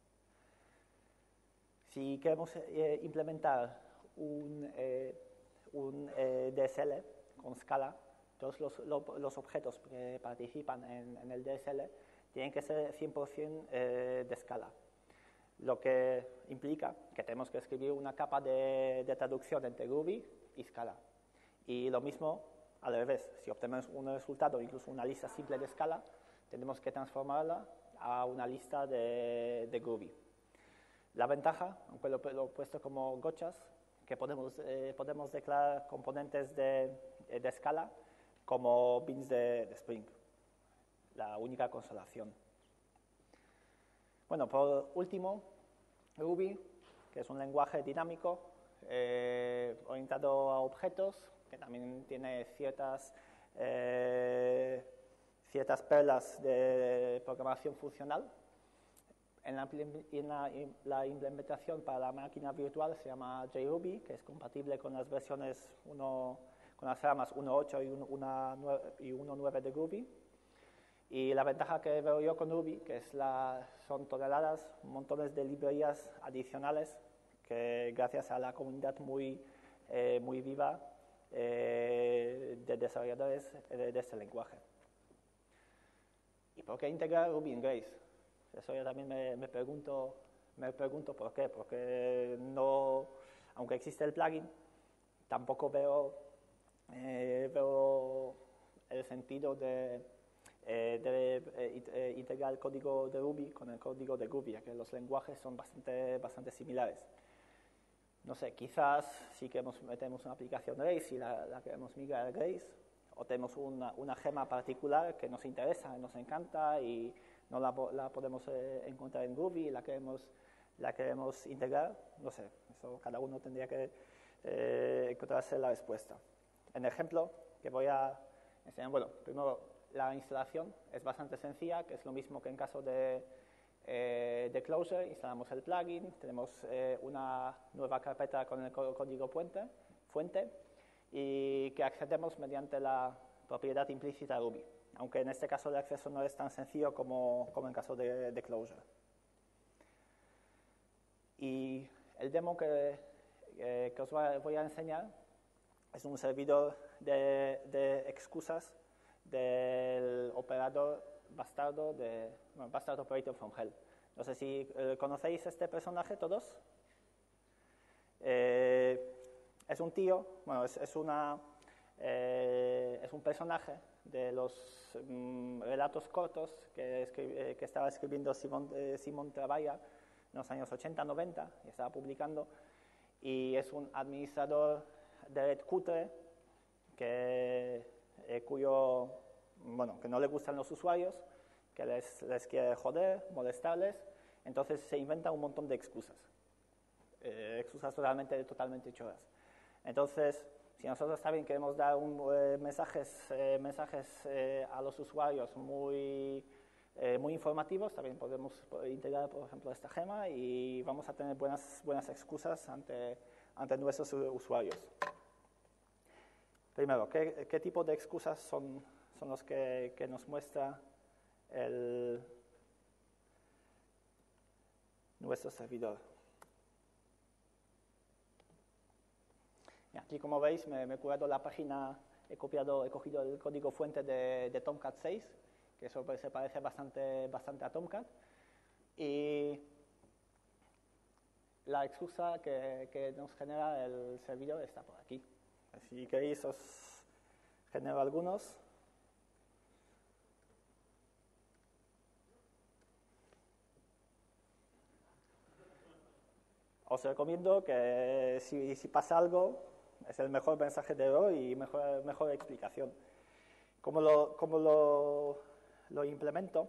Si queremos eh, implementar un, eh, un eh, D S L con Scala, todos los, lo, los objetos que participan en, en el D S L tienen que ser cien por cien eh, de Scala, lo que implica que tenemos que escribir una capa de, de traducción entre Groovy y Scala. Y lo mismo al revés, si obtenemos un resultado, incluso una lista simple de Scala, tenemos que transformarla a una lista de, de Groovy. La ventaja, aunque lo, lo he puesto como gochas, que podemos, eh, podemos declarar componentes de, de Scala como bins de, de Spring. La única consolación. Bueno, por último, Ruby, que es un lenguaje dinámico eh, orientado a objetos, que también tiene ciertas, eh, ciertas perlas de programación funcional. En la, en la, en la implementación para la máquina virtual se llama JRuby, que es compatible con las versiones uno, con las ramas uno punto ocho y uno punto nueve de Ruby. Y la ventaja que veo yo con Ruby, que es la, son toneladas, montones de librerías adicionales que gracias a la comunidad muy, eh, muy viva eh, de desarrolladores de, de este lenguaje. ¿Y por qué integrar Ruby en Grace? Eso yo también me, me, pregunto, me pregunto por qué, porque no, aunque existe el plugin, tampoco veo, eh, veo el sentido de, eh, de eh, integrar el código de Ruby con el código de Groovy, ya que los lenguajes son bastante, bastante similares. No sé, quizás si queremos, metemos una aplicación Grace y la, la queremos migrar a Grace, o tenemos una, una gema particular que nos interesa, nos encanta y no la, la podemos eh, encontrar en Groovy y la queremos, la queremos integrar, no sé, eso cada uno tendría que eh, encontrarse la respuesta. En el ejemplo que voy a enseñar, bueno, primero la instalación es bastante sencilla, que es lo mismo que en caso de, eh, de Closure. Instalamos el plugin, tenemos eh, una nueva carpeta con el código fuente, fuente y que accedemos mediante la propiedad implícita Ruby. aunque en este caso el acceso no es tan sencillo como, como en caso de, de Clojure. Y el demo que, eh, que os voy a enseñar es un servidor de, de excusas del operador bastardo de bueno, Bastard Operator from Hell. No sé si eh, conocéis este personaje todos. Eh, es un tío, bueno, es, es, una, eh, es un personaje de los mm, relatos cortos que, escribe, que estaba escribiendo Simón, eh, Simón Travalla en los años ochenta, noventa, y estaba publicando, y es un administrador de red cutre que, eh, cuyo, bueno, que no le gustan los usuarios, que les, les quiere joder, molestarles, entonces se inventa un montón de excusas, eh, excusas totalmente, totalmente choras. Entonces, si nosotros también queremos dar un, eh, mensajes, eh, mensajes eh, a los usuarios muy, eh, muy informativos, también podemos integrar, por ejemplo, esta gema y vamos a tener buenas, buenas excusas ante, ante nuestros usuarios. Primero, ¿qué, qué tipo de excusas son, son los que, que nos muestra el, nuestro servidor? Y aquí, como veis, me, me he curado la página, he copiado, he cogido el código fuente de, de Tomcat seis, que eso se parece bastante, bastante a Tomcat, y la excusa que, que nos genera el servidor está por aquí. Si queréis, os genero algunos. Os recomiendo que si, si pasa algo, es el mejor mensaje de error y mejor, mejor explicación. ¿Cómo lo, cómo lo, lo implemento?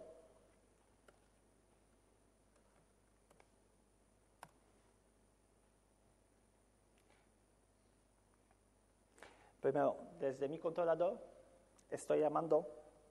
Primero, desde mi controlador estoy llamando,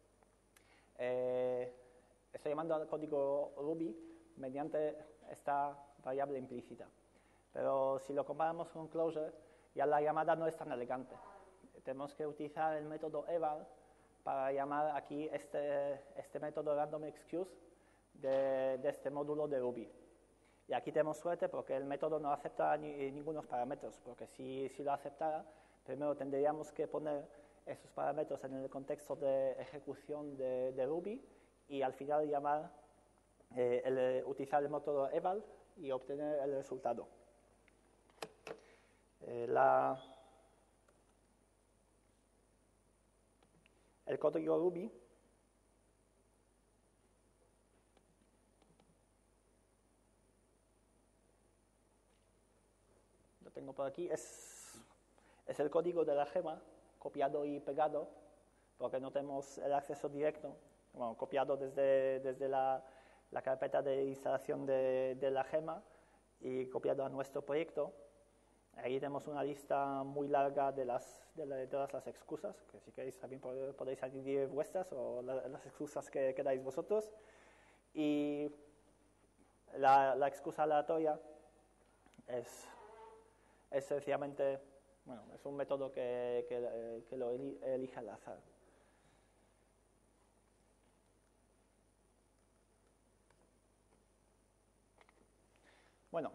eh, estoy llamando al código Ruby mediante esta variable implícita. Pero si lo comparamos con Clojure, ya la llamada no es tan elegante. Tenemos que utilizar el método eval para llamar aquí este, este método randomExcuse de, de este módulo de Ruby. Y aquí tenemos suerte porque el método no acepta ni, ningunos parámetros, porque si, si lo aceptara, primero tendríamos que poner esos parámetros en el contexto de ejecución de, de Ruby y al final llamar, eh, el, utilizar el método eval y obtener el resultado. Eh, la, el código Ruby lo tengo por aquí, es, es el código de la gema copiado y pegado porque no tenemos el acceso directo, bueno, copiado desde, desde la, la carpeta de instalación de, de la gema y copiado a nuestro proyecto. Ahí tenemos una lista muy larga de, las, de, la, de todas las excusas, que si queréis también podéis añadir vuestras o la, las excusas que queráis vosotros. Y la, la excusa aleatoria es, es sencillamente, bueno, es un método que, que, que lo elige al azar. Bueno,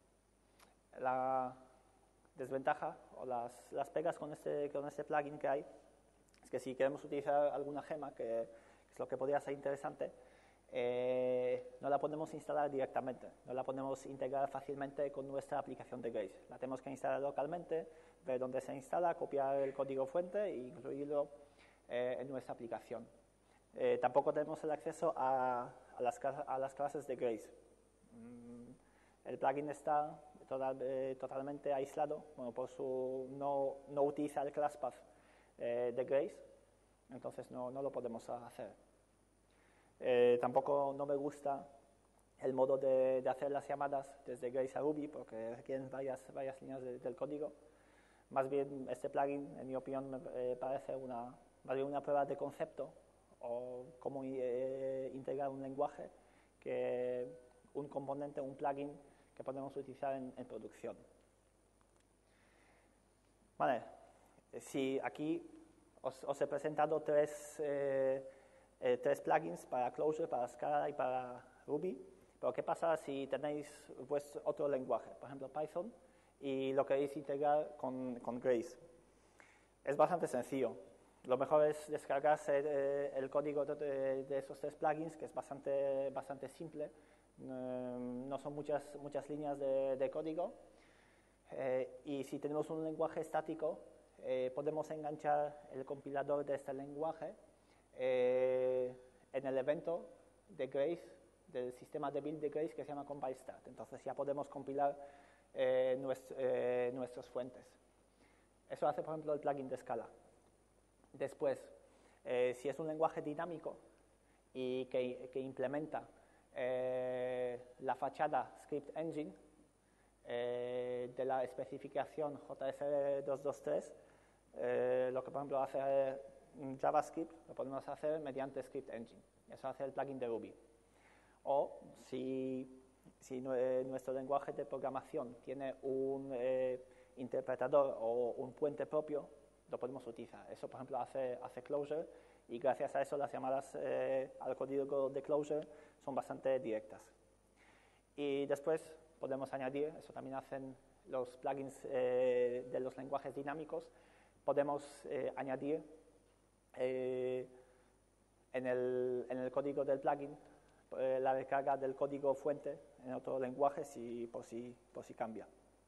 la desventaja o las, las pegas con este, con este plugin que hay es que si queremos utilizar alguna gema, que es lo que podría ser interesante, eh, no la podemos instalar directamente, no la podemos integrar fácilmente con nuestra aplicación de Grace. La tenemos que instalar localmente, ver dónde se instala, copiar el código fuente e incluirlo eh, en nuestra aplicación. Eh, tampoco tenemos el acceso a, a, las, a las clases de Grace. Mm, el plugin está total, eh, totalmente aislado, bueno, por su, no, no utiliza el class path eh, de Grace, entonces no, no lo podemos hacer. Eh, tampoco no me gusta el modo de, de hacer las llamadas desde Grace a Ruby, porque requieren varias, varias líneas de, del código. Más bien, este plugin, en mi opinión, me eh, parece una, más bien una prueba de concepto o cómo eh, integrar un lenguaje que un componente, un plugin que podemos utilizar en, en producción. Vale, si aquí os, os he presentado tres, eh, eh, tres plugins para Clojure, para Scala y para Ruby. Pero ¿qué pasa si tenéis pues, otro lenguaje, por ejemplo Python, y lo queréis integrar con, con Grace? Es bastante sencillo. Lo mejor es descargarse eh, el código de, de esos tres plugins, que es bastante, bastante simple. Eh, no son muchas, muchas líneas de, de código. Eh, y si tenemos un lenguaje estático, eh, podemos enganchar el compilador de este lenguaje eh, en el evento de Grace, del sistema de build de Grace que se llama compile start. Entonces ya podemos compilar eh, nuestro, eh, nuestras fuentes. Eso hace, por ejemplo, el plugin de Scala. Después, eh, si es un lenguaje dinámico y que, que implementa eh, la fachada Script Engine eh, de la especificación J S doscientos veintitrés, eh, lo que, por ejemplo, hace JavaScript, lo podemos hacer mediante Script Engine. Eso hace el plugin de Ruby. O si, si nuestro lenguaje de programación tiene un eh, interpretador o un puente propio, lo podemos utilizar. Eso, por ejemplo, hace, hace Clojure, y gracias a eso las llamadas eh, al código de Clojure son bastante directas. Y después podemos añadir, eso también hacen los plugins eh, de los lenguajes dinámicos, podemos eh, añadir eh, en, el, en el código del plugin eh, la descarga del código fuente en otro lenguaje si, por, si, por si cambia.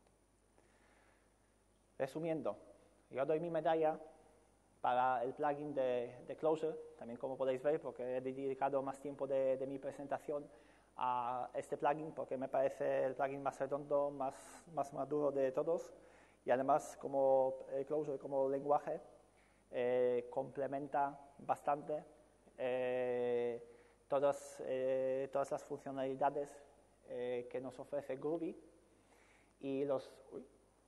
Resumiendo, yo doy mi medalla para el plugin de, de Clojure, también como podéis ver, porque he dedicado más tiempo de, de mi presentación a este plugin, porque me parece el plugin más redondo, más, más maduro de todos, y además como eh, Clojure como lenguaje eh, complementa bastante eh, todas, eh, todas las funcionalidades eh, que nos ofrece Groovy, y los... Uy,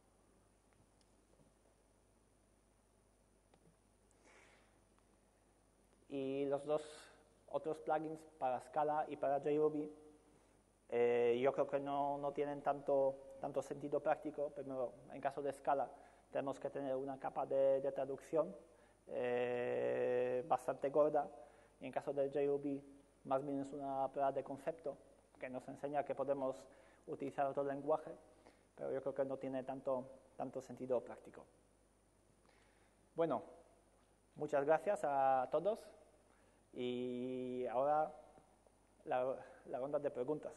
y los dos otros plugins para Scala y para JRuby, eh, yo creo que no, no tienen tanto, tanto sentido práctico. Primero, en caso de Scala, tenemos que tener una capa de, de traducción eh, bastante gorda, y en caso de JRuby, más bien es una prueba de concepto que nos enseña que podemos utilizar otro lenguaje, pero yo creo que no tiene tanto, tanto sentido práctico. Bueno, muchas gracias a todos. Y ahora la, la ronda de preguntas.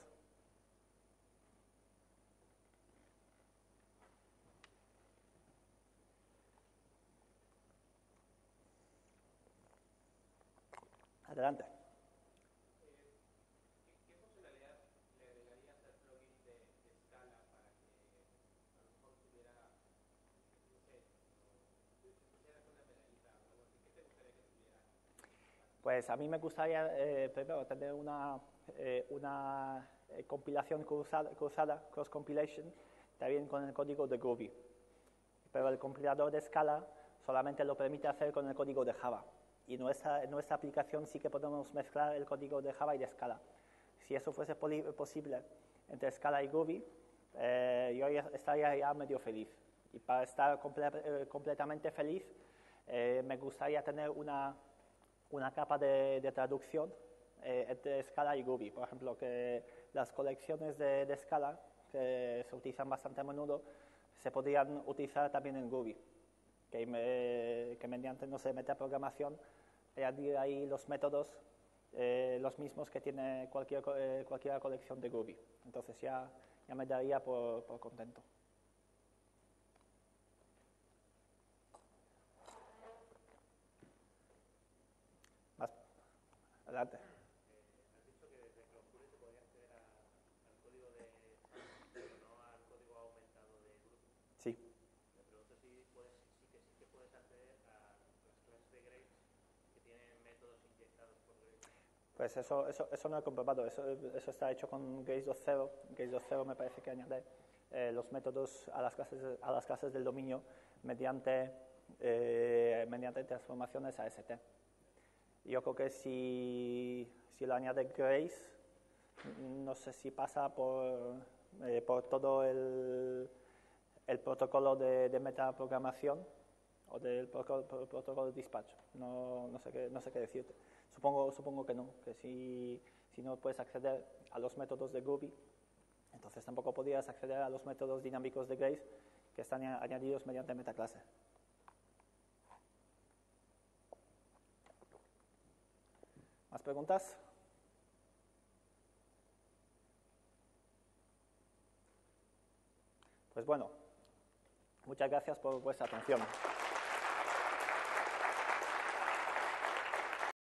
Adelante. ¿Qué funcionalidad le agregarías al plugin de, de Scala para que a lo mejor tuviera, no sé, pusieras una medallita o algo así? ¿Qué te gustaría que tuviera? Pues a mí me gustaría eh, primero tener una, eh, una eh, compilación cruzada, cruzada, cross compilation, también con el código de Groovy. Pero el compilador de Scala solamente lo permite hacer con el código de Java. Y nuestra, en nuestra aplicación sí que podemos mezclar el código de Java y de Scala. Si eso fuese posible entre Scala y Groovy, eh, yo ya estaría ya medio feliz. Y para estar comple eh, completamente feliz, eh, me gustaría tener una, una capa de, de traducción eh, entre Scala y Groovy. Por ejemplo, que las colecciones de, de Scala, que se utilizan bastante a menudo, se podrían utilizar también en Groovy. Que, me, que mediante, no sé, metaprogramación, añadir ahí los métodos, eh, los mismos que tiene cualquier, eh, cualquier colección de Groovy. Entonces ya, ya me daría por, por contento. Más. Adelante. Has dicho que desde Clojure se podría acceder a, al código de, pero no al código aumentado de Groovy. Sí. Me pregunto si puedes, sí que sí que puedes acceder a las clases de Grace que tienen métodos inyectados por Grace. Pues eso, eso, eso no he comprobado, eso, eso está hecho con Grace dos punto cero. Grace dos punto cero me parece que añade eh, los métodos a las clases, a las clases del dominio mediante, eh, mediante transformaciones A S T. Yo creo que si, si lo añade Grace, no sé si pasa por, eh, por todo el, el protocolo de, de metaprogramación o del protocolo, protocolo de dispatch. No, no, sé qué, no sé qué decirte. Supongo, supongo que no, que si, si no puedes acceder a los métodos de Groovy, entonces tampoco podrías acceder a los métodos dinámicos de Grace que están añadidos mediante metaclase. ¿Más preguntas? Pues bueno, muchas gracias por vuestra atención.